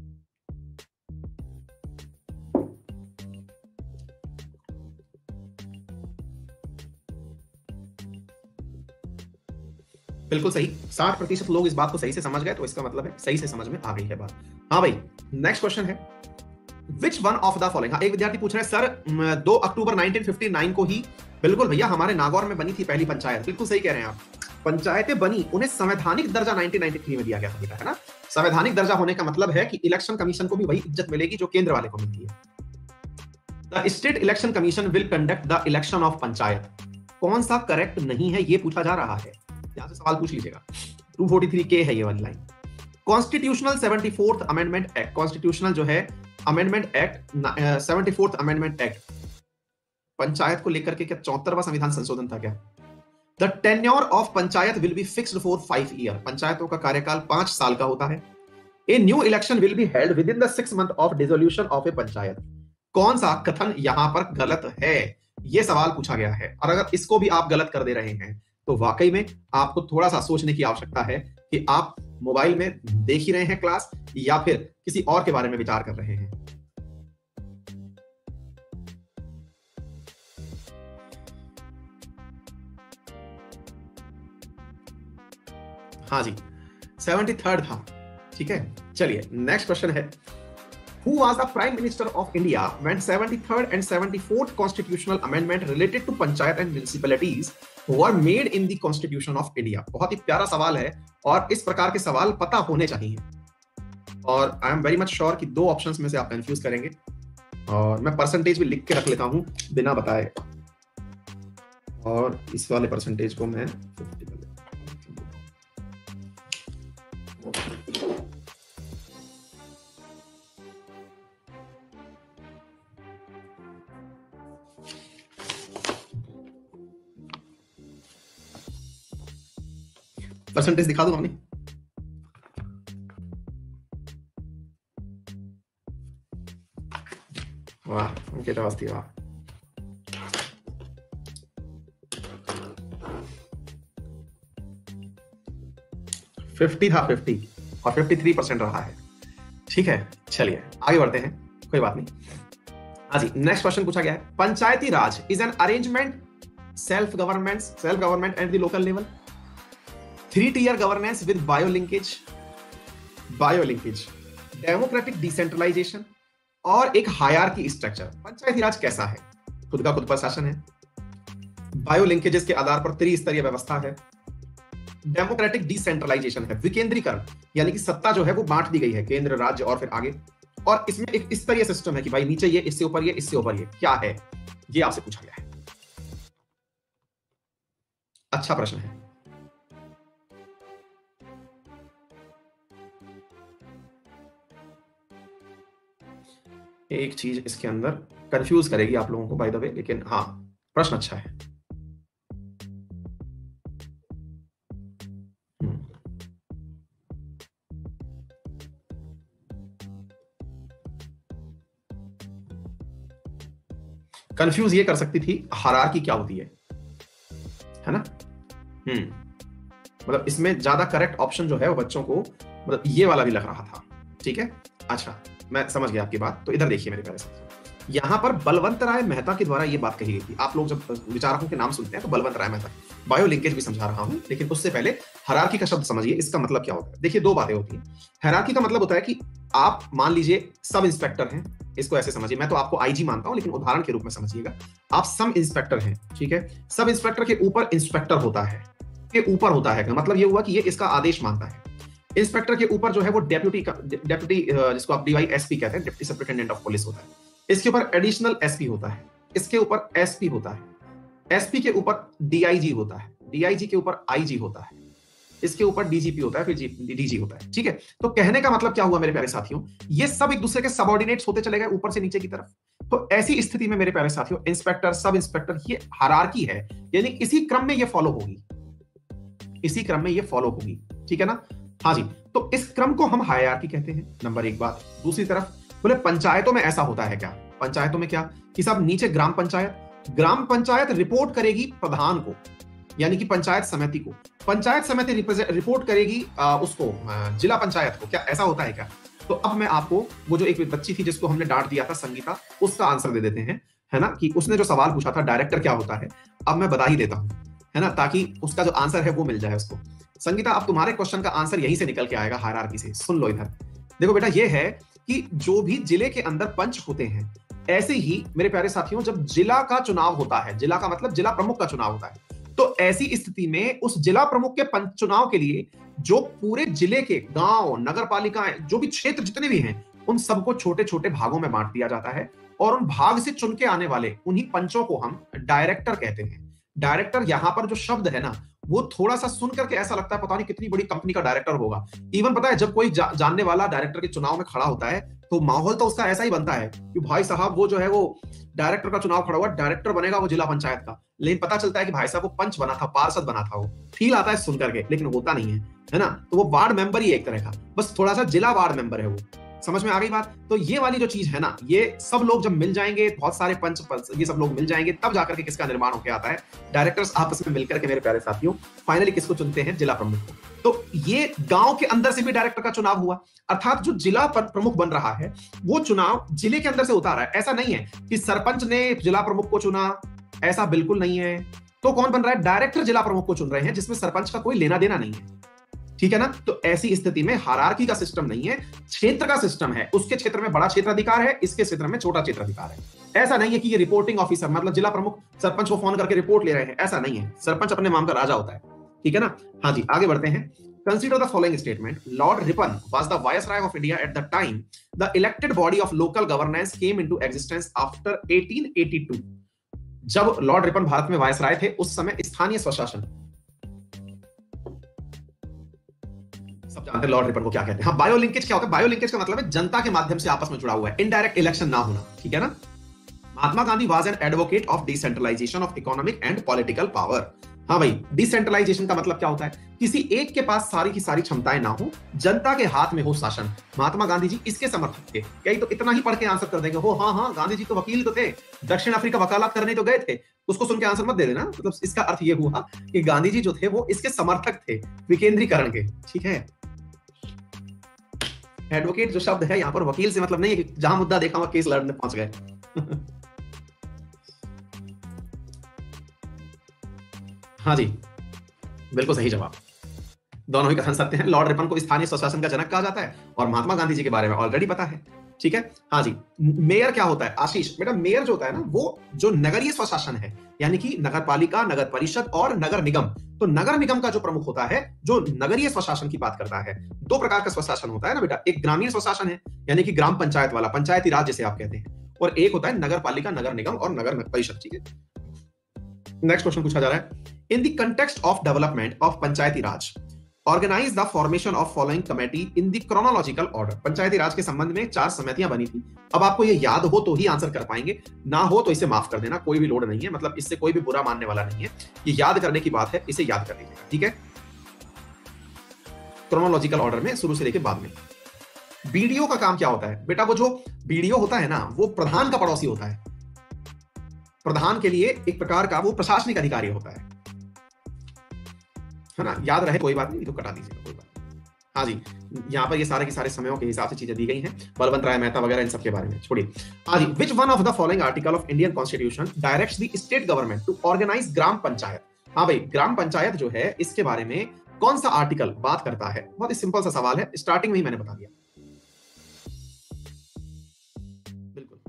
बिल्कुल सही. साठ प्रतिशत लोग इस बात को सही से समझ गए, तो इसका मतलब है सही से समझ में आ गई है बात. हाँ भाई, नेक्स्ट क्वेश्चन है which one of the following. हाँ, एक विद्यार्थी पूछ रहे हैं सर दो अक्टूबर नाइनटीन फिफ्टी नाइन को ही. बिल्कुल भैया, हमारे नागौर में बनी थी पहली पंचायत. बिल्कुल सही कह रहे हैं आप. पंचायतें बनी, उन्हें संवैधानिक दर्जा नाइनटीन नाइंटी थ्री में दिया गया था, है ना. संवैधानिक दर्जा होने का मतलब है कि इलेक्शन कमीशन को भी वही इज्जत मिलेगी जो केंद्र वाले को मिलती है. The state election commission will conduct the election of panchayat. कौन सा करेक्ट नहीं है ये पूछा जा रहा है, यहां से सवाल पूछ लीजिएगा. टू फोर्टी थ्री के है ये वाली line. Constitutional seventy fourth amendment act. Constitutional जो है amendment act, seventy fourth amendment act, panchayat को लेकर के क्या चौहत्तरवां संविधान संशोधन था क्या? The tenure of panchayat will be fixed for five year. पंचायतों का कार्यकाल पांच साल का होता है. A new election will be held within the six month of dissolution of a panchayat. कौन सा कथन यहां पर गलत है, यह सवाल पूछा गया है. और अगर इसको भी आप गलत कर दे रहे हैं तो वाकई में आपको थोड़ा सा सोचने की आवश्यकता है कि आप मोबाइल में देख ही रहे हैं क्लास या फिर किसी और के बारे में विचार कर रहे हैं. हाँ जी, सेवेंटी थर्ड था. ठीक है, चलिए नेक्स्ट क्वेश्चन है Who was the Prime Minister of India when seventy-third and seventy-fourth constitutional amendment related to panchayat and municipalities were made in the Constitution of India? बहुत ही प्यारा सवाल है और इस प्रकार के सवाल पता होने चाहिए. और I am very much sure कि दो ऑप्शंस में से आप कंफ्यूज करेंगे, और मैं परसेंटेज भी लिख के रख लेता हूं बिना बताए. और इस वाले परसेंटेज को मैं परसेंटेज दिखा दूं हमने. वाह, अंकिता वास्ती, वाह. फिफ्टी था, फिफ्टी और फिफ्टी थ्री परसेंट रहा है. ठीक है, चलिए आगे बढ़ते हैं, कोई बात नहीं. हाँ जी, नेक्स्ट क्वेश्चन पूछा गया है Panchayati Raj is an arrangement self government self government at the local level. Three tier governance with bio linkage bio linkage democratic decentralisation और एक हायरार्की स्ट्रक्चर. पंचायती राज कैसा है? खुद का खुद पर शासन है, बायो लिंकेजेस के आधार पर त्रिस्तरीय व्यवस्था है, डेमोक्रेटिक डिसेंट्रलाइजेशन है, विकेंद्रीकरण यानी कि सत्ता जो है वो बांट दी गई है, केंद्र, राज्य और फिर आगे. और इसमें एक स्तरीय सिस्टम है कि भाई नीचे ये, इससे ऊपर ये, इससे ऊपर ये. क्या है ये आपसे पूछा गया है. अच्छा प्रश्न है. एक चीज इसके अंदर कंफ्यूज करेगी आप लोगों को बाय द वे, लेकिन हाँ प्रश्न अच्छा है. कंफ्यूज ये कर सकती थी हायरार्की क्या होती है, है ना. हम्म मतलब इसमें ज्यादा करेक्ट ऑप्शन जो है वो बच्चों को मतलब ये वाला भी लग रहा था. ठीक है, अच्छा मैं समझ गया आपकी बात. तो इधर देखिए मेरे प्यारे साथी, यहां पर बलवंत राय मेहता के द्वारा ये बात कही गई थी. आप लोग जब विचारकों के नाम सुनते हैं तो बलवंत राय मेहता, बायो लिंकेज भी समझा रहा हूं, लेकिन उससे पहले हायरार्की का शब्द समझिए, इसका मतलब क्या होता है. देखिए दो बातें होती हैं. हायरार्की का मतलब होता है कि आप मान लीजिए सब इंस्पेक्टर हैं, इसको ऐसे समझिए, मैं तो आपको आईजी मानता हूं लेकिन उदाहरण के रूप में समझिएगा. आप सब इंस्पेक्टर हैं, ठीक है. सब इंस्पेक्टर के ऊपर इंस्पेक्टर होता है, के ऊपर होता है, मतलब ये हुआ कि ये इसका आदेश मानता है. इंस्पेक्टर के ऊपर जो है वो डेप्यूटी डेप्यूटी जिसको आप डीवाई एसपी कहते हैं, डिप्टी सुपरिटेंडेंट ऑफ पुलिस होता है. इसके ऊपर एडिशनल एसपी होता है, इसके ऊपर एसपी होता है, एसपी के ऊपर डीआईजी होता है, डीआईजी के ऊपर आईजी होता है. इसके ऊपर डीजीपी होता है, फिर डीजी होता है, ठीक है। तो कहने का मतलब क्या हुआ मेरे प्यारे साथियों, ये सब एक दूसरे के सबऑर्डिनेट्स होते चले गए ऊपर से नीचे की तरफ। तो ऐसी स्थिति में मेरे प्यारे साथियों, इंस्पेक्टर, सब इंस्पेक्टर, ये हायरार्की है, यानी इसी क्रम में ये फॉलो होगी, इसी क्रम में ये फॉलो होगी, ठीक है ना। हाँ जी, तो इस क्रम को हम हायरार्की कहते हैं, नंबर एक बात। दूसरी तरफ बोले पंचायतों में ऐसा होता है क्या, पंचायतों में क्या कि सब नीचे ग्राम पंचायत, ग्राम पंचायत रिपोर्ट करेगी प्रधान को, यानी कि पंचायत समिति को, पंचायत समिति रिपोर्ट करेगी आ, उसको जिला पंचायत को, क्या ऐसा होता है क्या। तो अब मैं आपको वो जो एक बच्ची थी जिसको हमने डांट दिया था, संगीता, उसका आंसर दे देते हैं, है ना, कि उसने जो सवाल पूछा था डायरेक्टर क्या होता है, अब मैं बता ही देता हूं, है ना, ताकि उसका जो आंसर है वो मिल जाए उसको। संगीता, अब तुम्हारे क्वेश्चन का आंसर यहीं से निकल के आएगा, हायरार्की से। सुन लो इधर, देखो बेटा, ये है कि जो भी जिले के अंदर पंच होते हैं, ऐसे ही मेरे प्यारे साथियों जब जिला का चुनाव होता है, जिला का मतलब जिला प्रमुख का चुनाव होता है, तो ऐसी स्थिति में उस जिला प्रमुख के पंच चुनाव के लिए जो पूरे जिले के गांव, नगर पालिकाएं, जो भी क्षेत्र जितने भी हैं, उन सबको छोटे छोटे भागों में बांट दिया जाता है, और उन भाग से चुन के आने वाले उन्हीं पंचों को हम डायरेक्टर कहते हैं। डायरेक्टर, यहां पर जो शब्द है ना, वो थोड़ा सा सुन करके ऐसा लगता है पता नहीं कितनी बड़ी कंपनी का डायरेक्टर होगा। इवन पता है, जब कोई जा, जानने वाला डायरेक्टर के चुनाव में खड़ा होता है, तो माहौल तो उसका ऐसा ही बनता है कि भाई साहब वो जो है वो डायरेक्टर का चुनाव खड़ा हुआ, डायरेक्टर बनेगा वो जिला पंचायत का, लेकिन पता चलता है कि भाई साहब वो पंच बना था, पार्षद बना था। वो फील आता है सुन करके, लेकिन होता नहीं है, है ना। तो वो वार्ड मेंबर ही एक तरह का, बस थोड़ा सा जिला वार्ड मेंबर है वो। समझ में आ गई बात। तो ये वाली जो चीज है ना, ये सब लोग जब मिल जाएंगे, बहुत सारे पंच पंच ये सब लोग मिल जाएंगे, तब जाकर के किसका निर्माण होकर आता है, डायरेक्टर्स आपस में मिलकर के मेरे प्यारे साथियों फाइनली किसको चुनते हैं, जिला प्रमुख को। तो ये गांव के अंदर से भी डायरेक्टर का चुनाव हुआ, अर्थात जो जिला प्रमुख बन रहा है वो चुनाव जिले के अंदर से होता रहा है। ऐसा नहीं है कि सरपंच ने जिला प्रमुख को चुना, ऐसा बिल्कुल नहीं है। तो कौन बन रहा है, डायरेक्टर जिला प्रमुख को चुन रहे हैं, जिसमें सरपंच का कोई लेना देना नहीं है, ठीक है ना। तो ऐसी स्थिति में हायरार्की का सिस्टम नहीं है, क्षेत्र का सिस्टम है। उसके क्षेत्र में बड़ा क्षेत्र अधिकार है, इसके क्षेत्र में छोटा क्षेत्र अधिकार है। ऐसा नहीं है कि ये रिपोर्टिंग ऑफिसर, मतलब जिला प्रमुख सरपंच को फोन करके रिपोर्ट ले रहे हैं, ऐसा नहीं है। सरपंच अपने माम का राजा होता है, ठीक है ना। हाँ जी, आगे बढ़ते हैं। Consider the following statement. Lord Ripon was the Viceroy of India at the time the elected body of local governance came into existence after eighteen eighty-two. जब लॉर्ड रिपन भारत में वायसराय थे, उस समय स्थानीय स्वशासन, सब जानते हैं लॉर्ड रिपन को क्या कहते हैं। हाँ, बायो लिंकेज क्या होता है, बायो लिंकेज का मतलब है जनता के माध्यम से आपस में जुड़ा हुआ है, इनडायरेक्ट इलेक्शन ना होना, ठीक है ना। Mahatma Gandhi was an advocate of decentralisation of economic and political power. हाँ भाई, डिसेंट्रलाइजेशन का मतलब क्या होता है, किसी एक के पास सारी की सारी क्षमताएं ना हो, जनता के हाथ में हो शासन। महात्मा गांधी जी इसके समर्थक थे। कई तो इतना ही पढ़ के आंसर कर देंगे, हो हाँ हाँ गांधी जी तो वकील तो थे, दक्षिण अफ्रीका वकालत करने तो गए थे, उसको सुन के आंसर मत दे देना। मतलब इसका अर्थ ये हुआ कि गांधी जी जो थे वो इसके समर्थक थे, विकेंद्रीकरण के, ठीक है। एडवोकेट जो शब्द है यहाँ पर वकील से मतलब नहीं है कि जहां मुद्दा देखा वहां केस लड़ने पहुंच गए। हाँ जी, बिल्कुल सही जवाब, दोनों ही कथन सत्य हैं। लॉर्ड रिपन को स्थानीय स्वशासन का जनक कहा जाता है, और महात्मा गांधी जी के बारे में ऑलरेडी पता है, ठीक है। हाँ जी, मेयर क्या होता है, आशीष बेटा, मेयर जो होता है ना, वो जो नगरीय स्वशासन है, यानी कि नगर पालिका, नगर परिषद और नगर निगम। तो नगर निगम का जो प्रमुख होता है, जो नगरीय स्वशासन की बात करता है। दो प्रकार का स्वशासन होता है ना बेटा, एक ग्रामीण स्वशासन है, यानी कि ग्राम पंचायत वाला, पंचायती राज जिसे आप कहते हैं, और एक होता है नगर पालिका, नगर निगम और नगर परिषद, ठीक है। नेक्स्ट क्वेश्चन पूछा जा रहा है, in the context of development of Panchayati Raj organise the formation of following committee in the chronological order. Panchayati Raj के संबंध में चार समितियां बनी थी। अब आपको ये याद हो तो ही आंसर कर पाएंगे, ना हो तो इसे माफ कर देना, कोई भी लोड नहीं है, मतलब इससे कोई भी बुरा मानने वाला नहीं है, ये याद करने की बात है, इसे याद कर लीजिएगा, ठीक है। क्रोनोलॉजिकल ऑर्डर में शुरू से लेकर बाद में। बीडीओ का काम क्या होता है बेटा, वो जो बीडीओ होता है ना, वो प्रधान का पड़ोसी होता है। प्रधान के लिए एक प्रकार का वो प्रशासनिक अधिकारी होता है, है ना। याद रहे, कोई बात नहीं, तो कटा दीजिएगा, कोई बात नहीं। हाँ जी, यहाँ पर ये सारे के सारे समयों के हिसाब से चीजें दी गई हैं, बलवंत राय मेहता वगैरह, इन सब के बारे में छोड़िए। हाँ जी, which one of the following article of Indian constitution directs the state government to organise gram panchayat. हाँ भाई, ग्राम पंचायत जो है, इसके बारे में कौन सा आर्टिकल बात करता है। बहुत ही सिंपल सा सवाल है, स्टार्टिंग में ही मैंने बता दिया। बिल्कुल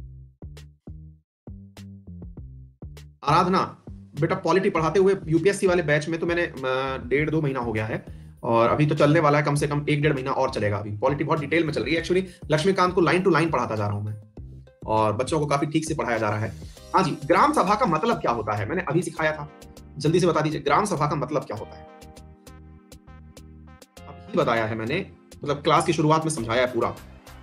आराधना बेटा, पॉलिटी पढ़ाते हुए यूपीएससी वाले बैच में तो मैंने डेढ़ दो महीना हो गया है, और अभी तो चलने वाला है, कम से कम एक डेढ़ महीना और चलेगा। अभी पॉलिटी बहुत डिटेल में चल रही है। एक्चुअली लक्ष्मीकांत को लाइन टू लाइन पढ़ाता जा रहा हूं मैं, और बच्चों को काफी ठीक से पढ़ाया जा रहा है। हाँ जी, ग्राम सभा का मतलब क्या होता है, मैंने अभी सिखाया था, जल्दी से बता दीजिए, ग्राम सभा का मतलब क्या होता है। बताया है मैंने, मतलब क्लास की शुरुआत में समझाया है पूरा।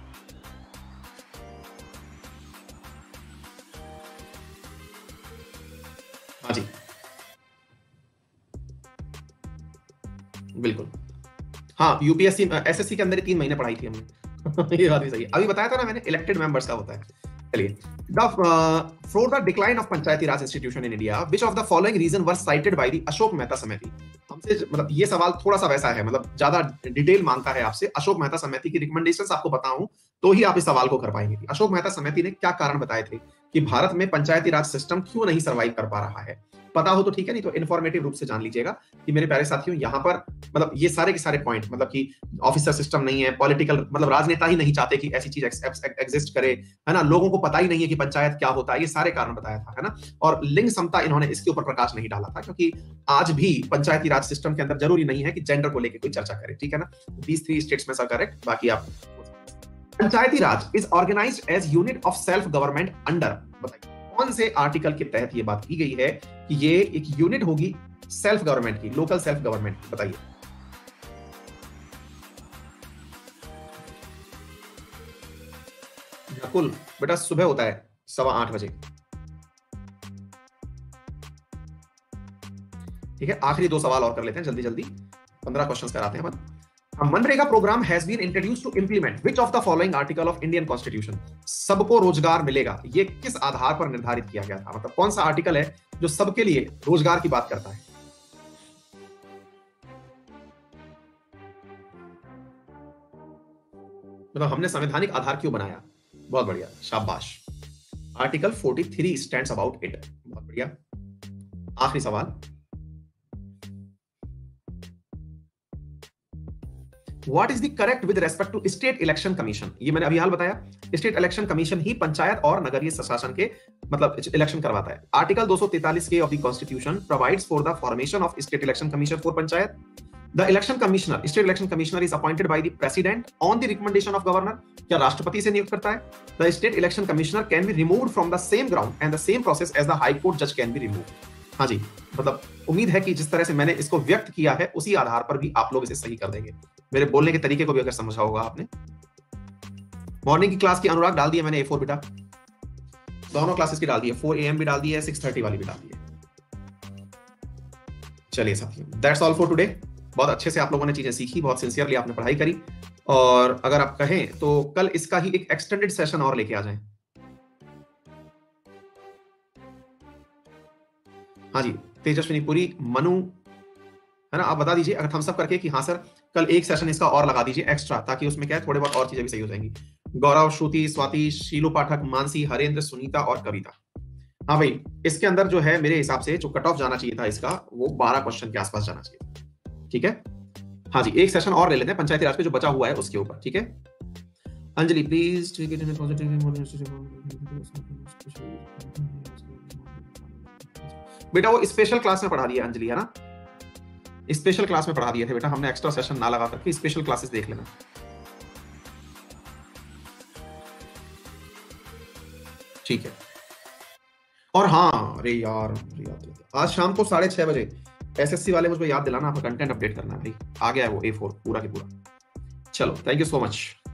हाँ जी बिल्कुल। हाँ यूपीएससी एसएससी के अंदर ही तीन महीने पढ़ाई थी हमने। ये बात भी सही है, अभी बताया था ना मैंने, इलेक्टेड मेंबर्स का होता है। चलिए, for the decline of Panchayati Raj institution in India which of the following reason were cited by the Ashok Mehta समिति। हमसे मतलब ये सवाल थोड़ा सा वैसा है, मतलब ज्यादा डिटेल मांगता है आपसे। अशोक मेहता समिति की रिकमेंडेशंस आपको बताऊं तो ही आप इस सवाल को कर पाएंगे। अशोक मेहता समिति ने क्या कारण बताए थे कि भारत में पंचायती राज सिस्टम क्यों नहीं सर्वाइव कर पा रहा है। पता हो तो ठीक है, नहीं तो इन्फॉर्मेटिव रूप से जान लीजिएगा कि मेरे प्यारे साथियों, यहाँ पर मतलब ये सारे के सारे पॉइंट, मतलब कि ऑफिसर सिस्टम नहीं है, पॉलिटिकल मतलब राजनेता ही नहीं चाहते कि ऐसी चीज एग्जिस्ट करे, है ना, लोगों को पता ही नहीं है कि पंचायत क्या होता है, ये सारे कारण बताया था, है ना। और लिंग समता इन्होंने इसके ऊपर प्रकाश नहीं डाला था, क्योंकि आज भी पंचायती राज सिस्टम के अंदर जरूरी नहीं है कि जेंडर को लेकर कोई चर्चा करे, ठीक है ना। दीज थ्री स्टेट्स में सब करेक्ट, बाकी आप। Panchayati Raj is organised as unit of self government under, बताइए कौन से आर्टिकल के तहत ये बात की गई है कि ये एक यूनिट होगी सेल्फ गवर्नमेंट की, लोकल सेल्फ गवर्नमेंट, बताइए। नकुल बेटा सुबह होता है सवा आठ बजे, ठीक है। आखिरी दो सवाल और कर लेते हैं जल्दी जल्दी, पंद्रह क्वेश्चंस कराते हैं अपन। MNREGA programme has been introduced to implement which of the following article of Indian constitution. सबको रोजगार मिलेगा, ये किस आधार पर निर्धारित किया गया था, मतलब कौन सा आर्टिकल है जो सबके लिए रोजगार की बात करता है। मतलब हमने संवैधानिक आधार क्यों बनाया, बहुत बढ़िया, शाबाश। आर्टिकल तैंतालीस स्टैंड्स अबाउट इट, बहुत बढ़िया। आखिरी सवाल, What is the correct with respect to state election commission? ये मैंने अभी हाल बताया, स्टेट इलेक्शन कमीशन ही पंचायत और नगरीय प्रशासन के मतलब इलेक्शन करवाता है। आर्टिकल दो सौ तैंतालीस K of the constitution provides for the formation of state election commission for panchayat. The election commissioner, state election commissioner is appointed by the president on the recommendation of governor, क्या राष्ट्रपति से नियुक्त करता है। The state election commissioner can be removed from the same ground and the same process as the high court जज can be removed. हाँ जी, मतलब उम्मीद है कि जिस तरह से मैंने इसको व्यक्त किया है उसी आधार पर भी आप लोग इसे सही कर देंगे। मेरे बोलने के तरीके को भी अगर समझा होगा आपने। मॉर्निंग की क्लास की अनुराग डाल दी है मैंने ए फोर बेटा, दोनों क्लासेस की डाल दी है, फोर ए एम भी डाल दी है, सिक्स थर्टी वाली भी डाल दी है। चलिए साथियों, दैट्स ऑल फॉर टुडे। बहुत अच्छे से आप लोगों ने चीजें सीखी, बहुत सिंसियरली आपने पढ़ाई करी, और अगर आप कहें तो कल इसका ही एक एक्सटेंडेड सेशन और लेके आ जाएं। हाँ जी, तेजस्विनी पुरी, मनु, है ना, आप बता दीजिए अगर थम्स अप करके कि हाँ सर कल एक सेशन इसका और लगा दीजिए एक्स्ट्रा, ताकि उसमें क्या है थोड़े बहुत और चीजें भी सही हो जाएंगी। गौरव, श्रुति, स्वाति, शीलू पाठक, मानसी, हरेंद्र, सुनीता और कविता। हाँ भाई, इसके अंदर जो है मेरे हिसाब से जो कट ऑफ जाना चाहिए था इसका, वो बारह क्वेश्चन के आसपास जाना चाहिए, ठीक है। हाँ जी, एक सेशन और ले लेते हैं पंचायती राज पे जो बचा हुआ है उसके ऊपर, ठीक है। अंजलि प्लीज, बेटा वो स्पेशल क्लास में पढ़ा दिया अंजलि, है ना, स्पेशल क्लास में पढ़ा दिए थे बेटा हमने, एक्स्ट्रा सेशन ना लगा करके स्पेशल क्लासेस देख लेना, ठीक है। और हाँ, अरे यार, यार आज शाम को साढ़े छह बजे एसएससी वाले मुझको याद दिलाना, आपका कंटेंट अपडेट करना है भाई, आ गया है वो ए फोर पूरा के पूरा। चलो, थैंक यू सो मच।